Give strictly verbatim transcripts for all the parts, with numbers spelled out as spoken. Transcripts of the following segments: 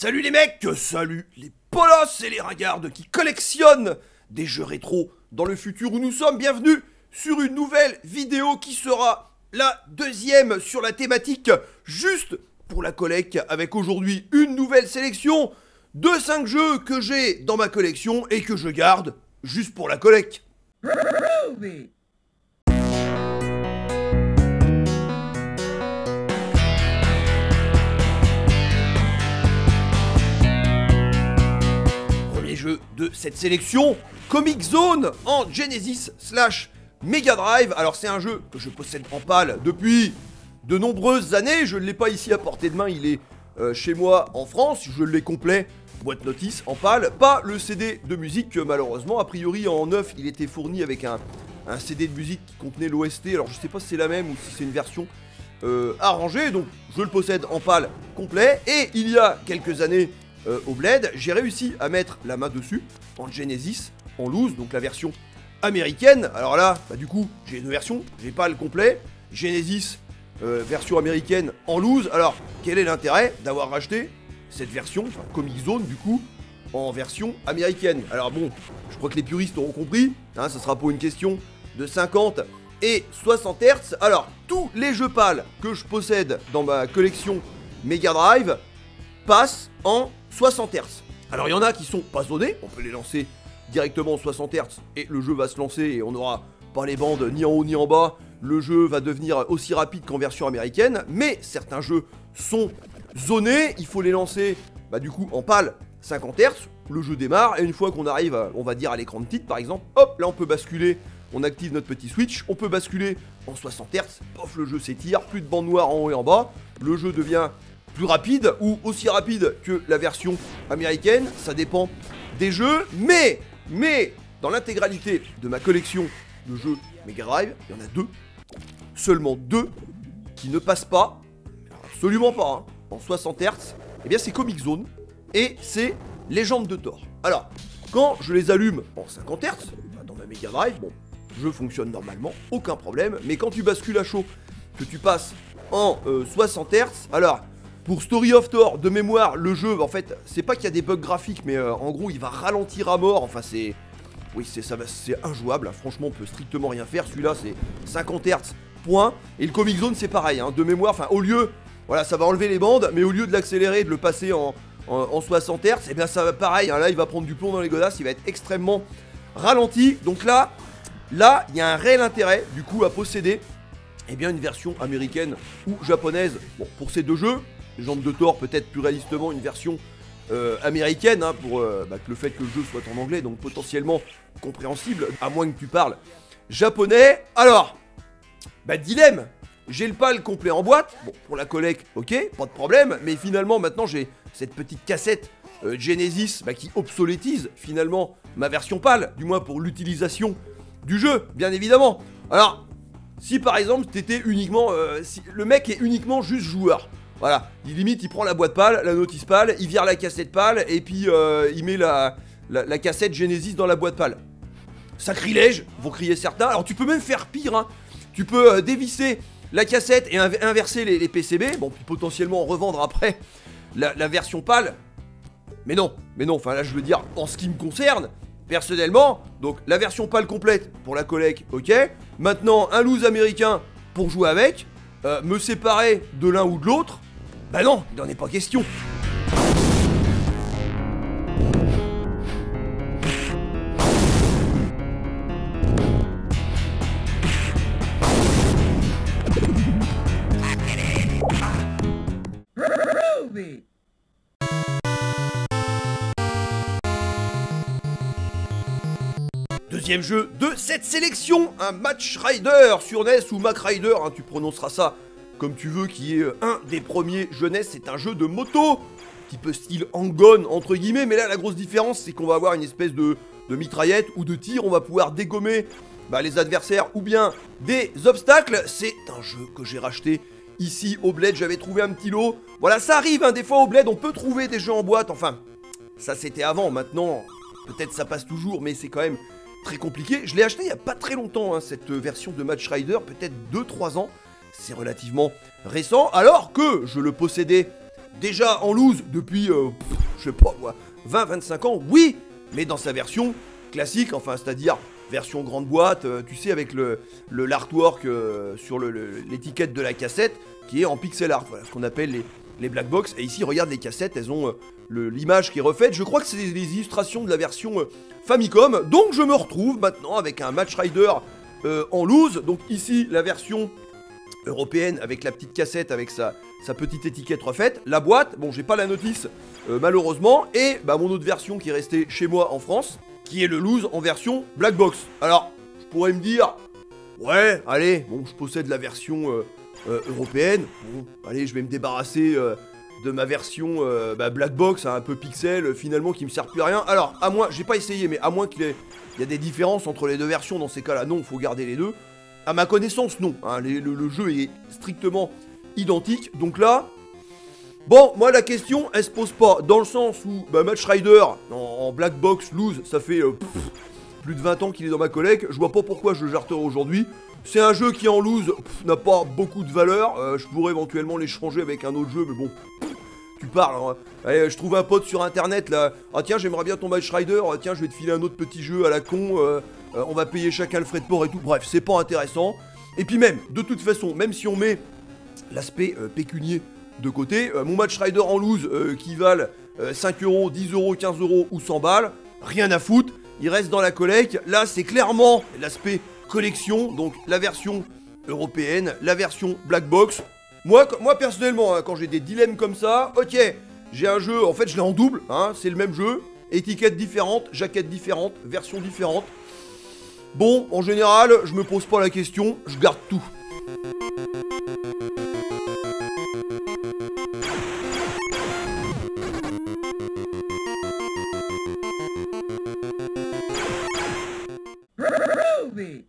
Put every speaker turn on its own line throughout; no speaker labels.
Salut les mecs, salut les polos et les ringardes qui collectionnent des jeux rétro dans le futur où nous sommes. Bienvenue sur une nouvelle vidéo qui sera la deuxième sur la thématique juste pour la collecte, avec aujourd'hui une nouvelle sélection de cinq jeux que j'ai dans ma collection et que je garde juste pour la collecte. Jeu de cette sélection, Comix Zone en Genesis slash Mega Drive. Alors c'est un jeu que je possède en pâle depuis de nombreuses années. Je ne l'ai pas ici à portée de main, il est euh, chez moi en France. Je l'ai complet, boîte notice en pâle. Pas le C D de musique malheureusement. A priori en neuf il était fourni avec un, un C D de musique qui contenait l'O S T. Alors je sais pas si c'est la même ou si c'est une version euh, arrangée. Donc je le possède en pâle complet. Et il y a quelques années Euh, au Bled, j'ai réussi à mettre la main dessus en Genesis, en loose, donc la version américaine. Alors là, bah du coup, j'ai deux versions, j'ai pas le complet. Genesis, euh, version américaine en loose. Alors, quel est l'intérêt d'avoir racheté cette version, enfin Comix Zone du coup, en version américaine? Alors bon, je crois que les puristes auront compris, hein, ça sera pour une question de cinquante et soixante hertz. Alors, tous les jeux pâles que je possède dans ma collection Mega Drive passent en soixante hertz. Alors il y en a qui sont pas zonés, on peut les lancer directement en soixante hertz et le jeu va se lancer et on n'aura pas les bandes ni en haut ni en bas. Le jeu va devenir aussi rapide qu'en version américaine, mais certains jeux sont zonés, il faut les lancer bah, du coup en pâle cinquante hertz, le jeu démarre et une fois qu'on arrive, à, on va dire à l'écran de titre par exemple, hop, là on peut basculer, on active notre petit switch, on peut basculer en soixante hertz, pof, le jeu s'étire, plus de bande noire en haut et en bas, le jeu devient plus rapide ou aussi rapide que la version américaine, ça dépend des jeux, mais, mais, dans l'intégralité de ma collection de jeux Mega Drive, il y en a deux, seulement deux, qui ne passent pas, absolument pas, hein, en soixante hertz, et bien c'est Comix Zone, et c'est Légende de Thor. Alors, quand je les allume en cinquante hertz, dans ma Mega Drive, bon, le jeu fonctionne normalement, aucun problème, mais quand tu bascules à chaud, que tu passes en euh, soixante hertz, alors, pour Story of Thor, de mémoire, le jeu, en fait, c'est pas qu'il y a des bugs graphiques, mais euh, en gros, il va ralentir à mort. Enfin, c'est... Oui, c'est ça, c'est injouable. Hein. Franchement, on peut strictement rien faire. Celui-là, c'est cinquante hertz, point. Et le Comix Zone, c'est pareil. Hein. De mémoire, enfin, au lieu... Voilà, ça va enlever les bandes, mais au lieu de l'accélérer, de le passer en, en, en soixante hertz, et bien ça va pareil. Hein. Là, il va prendre du plomb dans les godasses. Il va être extrêmement ralenti. Donc là, là, il y a un réel intérêt, du coup, à posséder eh bien, une version américaine ou japonaise. Bon, pour ces deux jeux... Légende de Thor, peut-être plus réalistement une version euh, américaine, hein, pour euh, bah, que le fait que le jeu soit en anglais, donc potentiellement compréhensible, à moins que tu parles japonais. Alors, bah dilemme, j'ai le pâle complet en boîte, bon, pour la collecte, ok, pas de problème, mais finalement, maintenant, j'ai cette petite cassette euh, Genesis bah, qui obsolétise, finalement, ma version pâle, du moins pour l'utilisation du jeu, bien évidemment. Alors, si par exemple, t'étais uniquement, euh, si le mec est uniquement juste joueur, voilà, il limite, il prend la boîte pâle, la notice pâle, il vire la cassette pâle, et puis euh, il met la, la, la cassette Genesis dans la boîte pâle. Sacrilège, vont crier certains. Alors tu peux même faire pire, hein. Tu peux euh, dévisser la cassette et inv inverser les, les P C B, bon, puis potentiellement revendre après la, la version pâle. Mais non, mais non, enfin là je veux dire, en ce qui me concerne, personnellement, donc la version pâle complète pour la collecte, ok. Maintenant, un loose américain pour jouer avec, euh, me séparer de l'un ou de l'autre, bah non, il n'en est pas question. Deuxième jeu de cette sélection, un Match Rider sur N E S ou Mac Rider, hein, tu prononceras ça comme tu veux, qui est un des premiers jeux N E S. C'est un jeu de moto, un petit peu style Hang-On entre guillemets, mais là la grosse différence c'est qu'on va avoir une espèce de, de mitraillette ou de tir, on va pouvoir dégommer bah, les adversaires ou bien des obstacles. C'est un jeu que j'ai racheté ici au Bled, j'avais trouvé un petit lot. Voilà, ça arrive, hein, des fois au Bled on peut trouver des jeux en boîte, enfin ça c'était avant, maintenant peut-être ça passe toujours, mais c'est quand même très compliqué. Je l'ai acheté il n'y a pas très longtemps, hein, cette version de Match Rider, peut-être deux trois ans. C'est relativement récent, alors que je le possédais déjà en loose depuis, euh, pff, je sais pas moi, vingt vingt-cinq ans, oui, mais dans sa version classique, enfin, c'est-à-dire version grande boîte, euh, tu sais, avec le le- l'artwork euh, sur le- le- l'étiquette de la cassette, qui est en pixel art, voilà, ce qu'on appelle les, les black box. Et ici, regarde les cassettes, elles ont euh, le- l'image qui est refaite. Je crois que c'est les, les illustrations de la version euh, Famicom. Donc je me retrouve maintenant avec un Match Rider euh, en loose. Donc ici, la version européenne avec la petite cassette, avec sa, sa petite étiquette refaite. La boîte, bon, j'ai pas la notice euh, malheureusement. Et bah, mon autre version qui est restée chez moi en France, qui est le loose en version black box. Alors, je pourrais me dire, ouais, allez, bon, je possède la version euh, euh, européenne. Bon, allez, je vais me débarrasser euh, de ma version euh, bah, black box, hein, un peu pixel, euh, finalement, qui me sert plus à rien. Alors, à moins, j'ai pas essayé, mais à moins qu'il y ait, il y a des différences entre les deux versions dans ces cas-là, non, il faut garder les deux. À ma connaissance, non. Hein, les- le, le jeu est strictement identique. Donc là, bon, moi la question, elle se pose pas. Dans le sens où bah, Match Rider en, en black box loose, ça fait euh, pff, plus de vingt ans qu'il est dans ma collecte. Je vois pas pourquoi je le jarterai aujourd'hui. C'est un jeu qui en loose pff, n'a pas beaucoup de valeur. Euh, je pourrais éventuellement l'échanger avec un autre jeu, mais bon, pff, tu parles. Hein. Allez, je trouve un pote sur internet là. Ah tiens, j'aimerais bien ton Match Rider. Ah, tiens, je vais te filer un autre petit jeu à la con. Euh, euh, on va payer chacun le frais de port et tout. Bref, c'est pas intéressant. Et puis même, de toute façon, même si on met l'aspect euh, pécunier de côté, euh, mon Match Rider en loose euh, qui valent euh, cinq euros, dix euros, quinze euros ou cent balles, rien à foutre, il reste dans la collecte. Là, c'est clairement l'aspect collection, donc la version européenne, la version black box. Moi, moi personnellement, hein, quand j'ai des dilemmes comme ça, ok, j'ai un jeu, en fait je l'ai en double, hein, c'est le même jeu, étiquette différente, jaquette différente, version différente. Bon, en général, je me pose pas la question, je garde tout.
Groovy.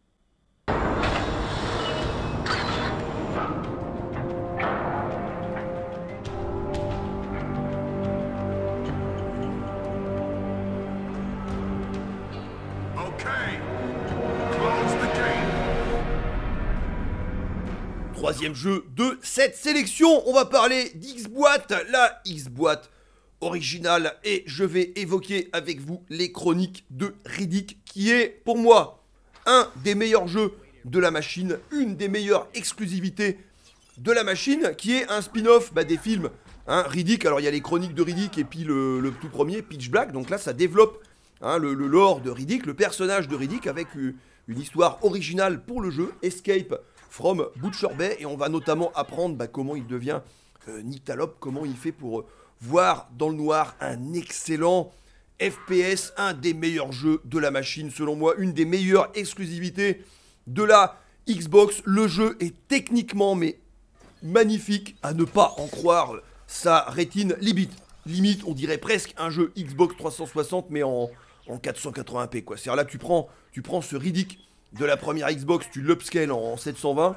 Okay. Close the gate.
Troisième jeu de cette sélection, on va parler d'X-Boîte, la X-Boîte originale, et je vais évoquer avec vous les chroniques de Riddick, qui est pour moi un des meilleurs jeux de la machine, une des meilleures exclusivités de la machine, qui est un spin-off bah, des films hein, Riddick. Alors il y a les chroniques de Riddick et puis le, le tout premier, Pitch Black, donc là ça développe hein, le, le lore de Riddick, le personnage de Riddick, avec une, une histoire originale pour le jeu, Escape from Butcher Bay, et on va notamment apprendre bah, comment il devient euh, Nyctalope, comment il fait pour euh, voir dans le noir. Un excellent F P S, un des meilleurs jeux de la machine selon moi, une des meilleures exclusivités de la Xbox. Le jeu est techniquement mais magnifique, à ne pas en croire sa rétine limite. Limite, on dirait presque un jeu Xbox trois cent soixante mais en, en quatre cent quatre-vingts p quoi. C'est-à-dire là tu prends, tu prends ce Riddick de la première Xbox, tu l'upscales en sept cent vingt.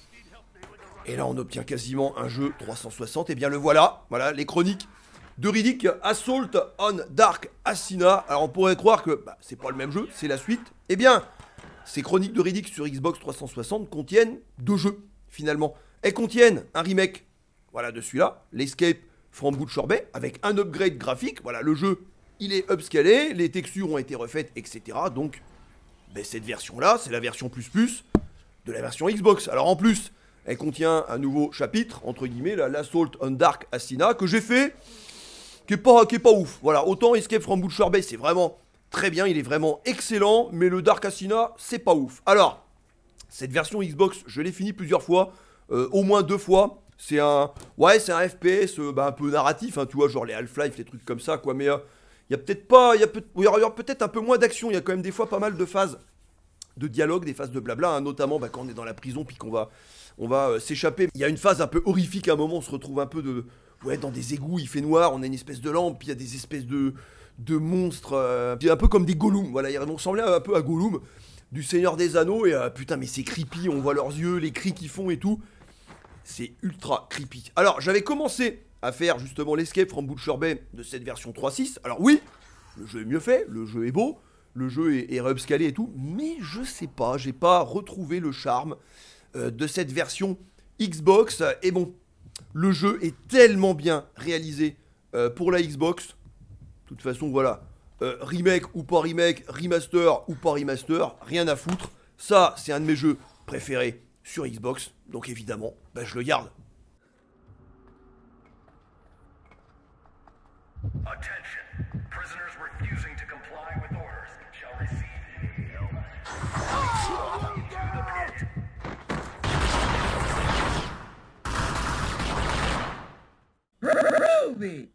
Et là on obtient quasiment un jeu trois cent soixante. Et bien le voilà, voilà les chroniques de Riddick, Assault on Dark Asina. Alors on pourrait croire que bah, c'est pas le même jeu, c'est la suite. Eh bien, ces chroniques de Riddick sur Xbox trois cent soixante contiennent deux jeux finalement. Elles contiennent un remake, voilà de celui-là, l'Escape from Butcher Bay, avec un upgrade graphique. Voilà, le jeu il est upscalé, les textures ont été refaites, et cetera. Donc ben, cette version-là, c'est la version plus plus de la version Xbox. Alors en plus, elle contient un nouveau chapitre, entre guillemets, l'Assault on Dark Asina, que j'ai fait, qui est pas, qui est pas ouf. Voilà, autant Escape from Butcher Bay, c'est vraiment très bien, il est vraiment excellent, mais le Dark Asina, c'est pas ouf. Alors, cette version Xbox, je l'ai fini plusieurs fois, euh, au moins deux fois. C'est un, ouais, c'est un F P S euh, bah, un peu narratif, hein, tu vois, genre les Half-Life, les trucs comme ça, quoi, mais... Euh, il y a peut-être pas, il y a, peut il y aura peut-être un peu moins d'action, il y a quand même des fois pas mal de phases de dialogue, des phases de blabla, hein, notamment bah, quand on est dans la prison puis qu'on va, on va euh, s'échapper. Il y a une phase un peu horrifique à un moment, on se retrouve un peu de, ouais, dans des égouts, il fait noir, on a une espèce de lampe, puis il y a des espèces de, de monstres, euh, un peu comme des Gollum, voilà, ils ressemblaient un peu à Gollum, du Seigneur des Anneaux, et euh, putain mais c'est creepy, on voit leurs yeux, les cris qu'ils font et tout, c'est ultra creepy. Alors j'avais commencé à faire justement l'Escape from Butcher Bay de cette version trois point six. Alors oui, le jeu est mieux fait, le jeu est beau, le jeu est, est re-upscalé et tout, mais je sais pas, j'ai pas retrouvé le charme euh, de cette version Xbox. Et bon, Le jeu est tellement bien réalisé euh, pour la Xbox. De toute façon, voilà. Euh, remake ou pas remake, remaster ou pas remaster, rien à foutre. Ça, c'est un de mes jeux préférés sur Xbox. Donc évidemment, bah, je le garde.
Attention. Prisoners refusing to comply with orders shall receive
Ruby!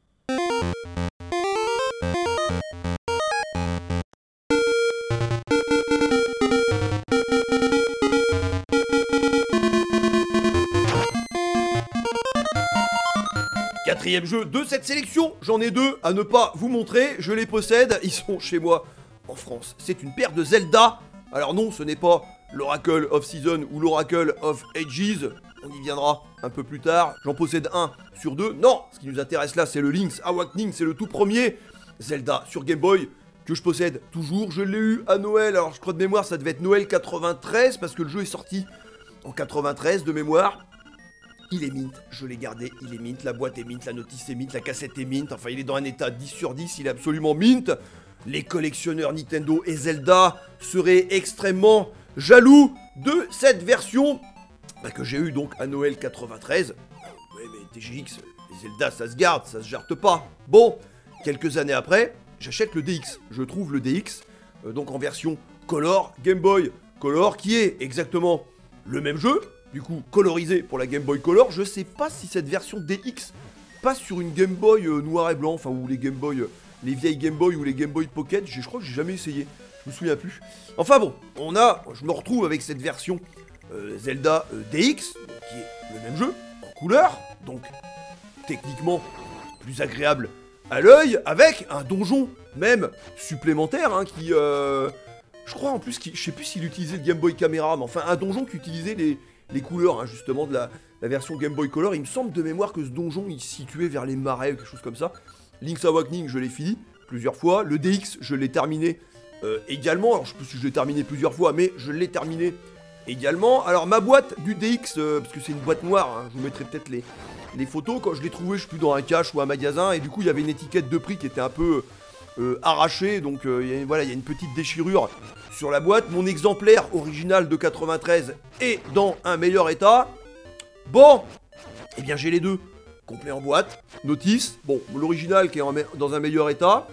Quatrième jeu de cette sélection, j'en ai deux à ne pas vous montrer, je les possède, ils sont chez moi en France. C'est une paire de Zelda. Alors non, ce n'est pas l'Oracle of Season ou l'Oracle of Ages, on y viendra un peu plus tard. J'en possède un sur deux. Non, ce qui nous intéresse là, c'est le Link's Awakening, c'est le tout premier Zelda sur Game Boy que je possède toujours. Je l'ai eu à Noël, alors je crois de mémoire ça devait être Noël quatre-vingt-treize parce que le jeu est sorti en quatre-vingt-treize de mémoire. Il est mint, je l'ai gardé, il est mint, la boîte est mint, la notice est mint, la cassette est mint, enfin il est dans un état dix sur dix, il est absolument mint. Les collectionneurs Nintendo et Zelda seraient extrêmement jaloux de cette version bah, que j'ai eu donc à Noël quatre-vingt-treize. Ouais mais T G X, les Zelda ça se garde, ça se jarte pas. Bon, quelques années après, j'achète le D X, je trouve le D X, euh, donc en version Color, Game Boy Color, qui est exactement le même jeu, du coup colorisé pour la Game Boy Color. Je sais pas si cette version D X passe sur une Game Boy euh, noir et blanc, enfin ou les Game Boy, euh, les vieilles Game Boy ou les Game Boy Pocket, je crois que j'ai jamais essayé, je me souviens plus. Enfin bon, on a, je me retrouve avec cette version euh, Zelda euh, D X, qui est le même jeu, en couleur, donc techniquement plus agréable à l'œil, avec un donjon même supplémentaire, hein, qui, euh, je crois en plus, qui, je sais plus s'il utilisait le Game Boy Camera, mais enfin un donjon qui utilisait les, les couleurs, hein, justement, de la, la version Game Boy Color. Il me semble de mémoire que ce donjon, il se situait vers les marais ou quelque chose comme ça. Link's Awakening, je l'ai fini plusieurs fois. Le D X, je l'ai terminé euh, également. Alors, je sais pas si je l'ai terminé plusieurs fois, mais je l'ai terminé également. Alors, ma boîte du D X, euh, parce que c'est une boîte noire, hein, je vous mettrai peut-être les, les photos. Quand je l'ai trouvée, je suis plus dans un cache ou un magasin, et du coup, il y avait une étiquette de prix qui était un peu euh, arrachée. Donc, euh, y a, voilà, il y a une petite déchirure sur la boîte. Mon exemplaire original de quatre-vingt-treize est dans un meilleur état. Bon, eh bien, j'ai les deux. Complet en boîte, notice, bon, l'original qui est en dans un meilleur état,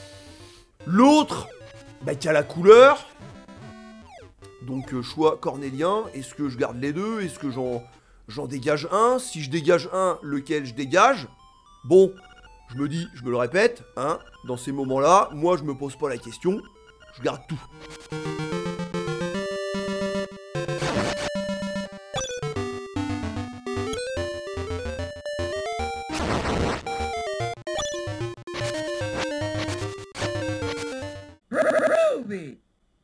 l'autre, bah, qui a la couleur, donc euh, choix cornélien, est-ce que je garde les deux, est-ce que j'en j'en dégage un, si je dégage un, lequel je dégage, bon, je me dis, je me le répète, hein, dans ces moments-là, moi je me pose pas la question, je garde tout.
Ruby!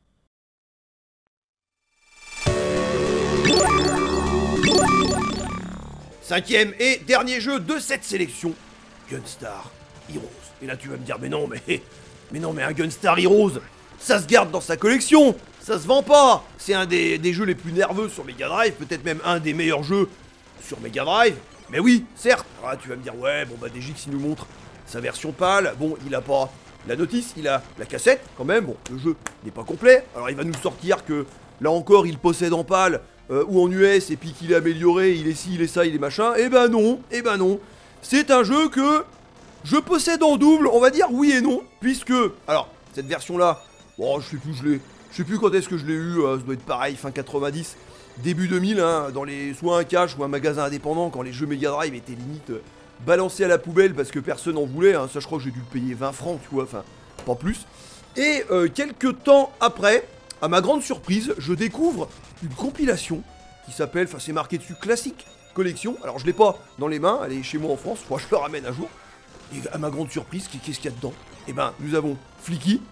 Cinquième et dernier jeu de cette sélection, Gunstar Heroes. Et là tu vas me dire, mais non, mais, mais non, mais un Gunstar Heroes, ça se garde dans sa collection, ça se vend pas. C'est un des, des jeux les plus nerveux sur Mega Drive, peut-être même un des meilleurs jeux sur Mega Drive. Mais oui, certes. Alors là, tu vas me dire, ouais, bon bah D J X il nous montre sa version pâle. Bon, il a pas la notice, il a la cassette quand même. Bon, le jeu n'est pas complet. Alors il va nous sortir que là encore, il possède en pâle euh, ou en U S et puis qu'il est amélioré, il est ci, il est ça, il est machin. Eh ben non, eh ben non. C'est un jeu que je possède en double, on va dire oui et non, puisque, alors, cette version-là, bon, je sais plus, je l'ai, je sais plus quand est-ce que je l'ai eu, euh, ça doit être pareil, fin quatre-vingt-dix, début deux mille, hein, dans les, soit un cache ou un magasin indépendant, quand les jeux Mega Drive étaient limite euh, balancés à la poubelle parce que personne n'en voulait, hein, ça je crois que j'ai dû le payer vingt francs, tu vois, enfin, pas plus. Et euh, quelques temps après, à ma grande surprise, je découvre une compilation qui s'appelle, enfin c'est marqué dessus, classique collection. Alors je l'ai pas dans les mains, elle est chez moi en France, faut que je le ramène un jour. Et à ma grande surprise, qu'est-ce qu'il y a dedans? Eh ben, nous avons Flicky,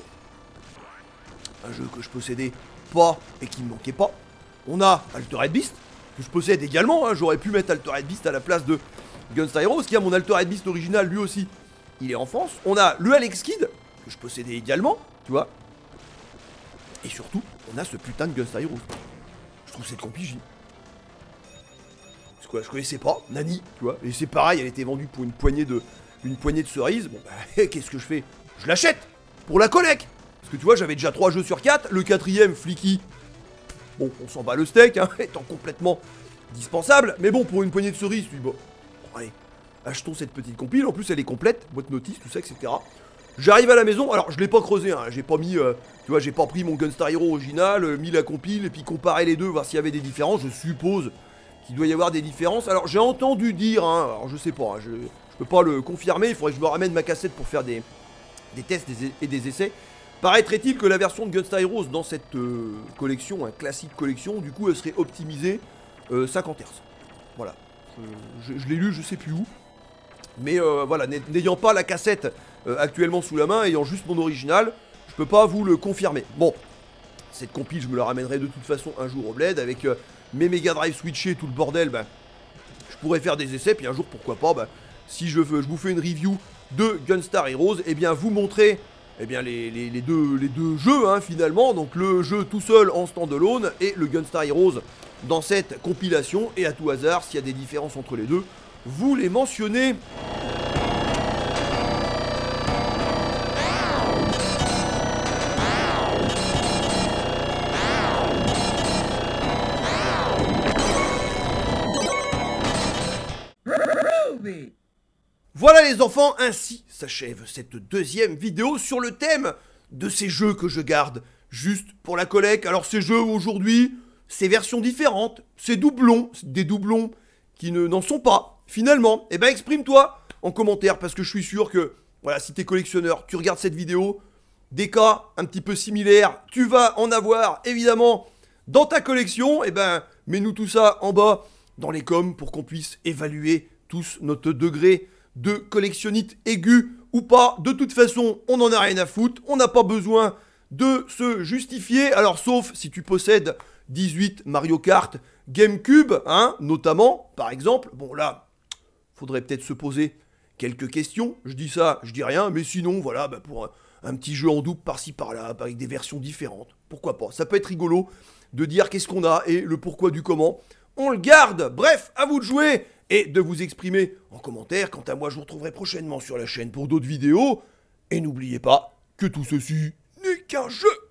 un jeu que je possédais pas et qui me manquait pas. On a Altered Beast, que je possède également, hein. J'aurais pu mettre Altered Beast à la place de Gunstar Heroes, qui a mon Altered Beast original, lui aussi, il est en France. On a le Alex Kidd, que je possédais également, tu vois. Et surtout, on a ce putain de Gunstar Heroes. Je trouve cette compil, parce que je connaissais pas, Nani, tu vois, et c'est pareil, elle était vendue pour une poignée de, une poignée de cerises, bon bah, qu'est-ce que je fais? Je l'achète, pour la collecte. Parce que tu vois, j'avais déjà trois jeux sur quatre, le quatrième, Flicky, bon, on s'en bat le steak, hein, étant complètement dispensable, mais bon, pour une poignée de cerises, tu dis, bon, bon allez, achetons cette petite compile, en plus elle est complète, boîte notice, tout ça, et cetera. J'arrive à la maison, alors je l'ai pas creusé, hein, j'ai pas mis, euh, tu vois, j'ai pas pris mon Gunstar Hero original, euh, mis la compile, et puis comparé les deux, voir s'il y avait des différences, je suppose qu'il doit y avoir des différences. Alors j'ai entendu dire, hein, alors je sais pas, hein, je, je peux pas le confirmer, il faudrait que je me ramène ma cassette pour faire des, des tests des, et des essais. Paraîtrait-il que la version de Gunstar Heroes dans cette euh, collection, un classique collection, du coup elle serait optimisée euh, cinquante hertz. Voilà, je, je, je l'ai lu, je sais plus où. Mais euh, voilà, n'ayant pas la cassette euh, actuellement sous la main, ayant juste mon original, je peux pas vous le confirmer. Bon, cette compile, je me la ramènerai de toute façon un jour au bled, avec euh, mes Mega Drive switchés, tout le bordel, ben, je pourrais faire des essais, puis un jour, pourquoi pas, ben, si je, veux, je vous fais une review de Gunstar Heroes, et eh bien vous montrer eh bien, les, les, les, deux, les deux jeux, hein, finalement, donc le jeu tout seul en standalone, et le Gunstar Heroes dans cette compilation, et à tout hasard, s'il y a des différences entre les deux, vous les mentionnez. Voilà les enfants, ainsi s'achève cette deuxième vidéo sur le thème de ces jeux que je garde juste pour la collecte. Alors ces jeux aujourd'hui, ces versions différentes, ces doublons, des doublons qui ne n'en sont pas, finalement, eh ben exprime-toi en commentaire, parce que je suis sûr que, voilà, si t'es collectionneur, tu regardes cette vidéo, des cas un petit peu similaires, tu vas en avoir, évidemment, dans ta collection, eh ben, mets-nous tout ça en bas, dans les coms, pour qu'on puisse évaluer tous notre degré de collectionnite aigu ou pas. De toute façon, on n'en a rien à foutre, on n'a pas besoin de se justifier, alors sauf si tu possèdes dix-huit Mario Kart GameCube, hein, notamment, par exemple. Bon là, faudrait peut-être se poser quelques questions, je dis ça, je dis rien, mais sinon, voilà, bah, pour un, un petit jeu en double par-ci par-là, avec des versions différentes, pourquoi pas. Ça peut être rigolo de dire qu'est-ce qu'on a et le pourquoi du comment. On le garde, bref, à vous de jouer et de vous exprimer en commentaire. Quant à moi, je vous retrouverai prochainement sur la chaîne pour d'autres vidéos. Et n'oubliez pas que tout ceci n'est qu'un jeu.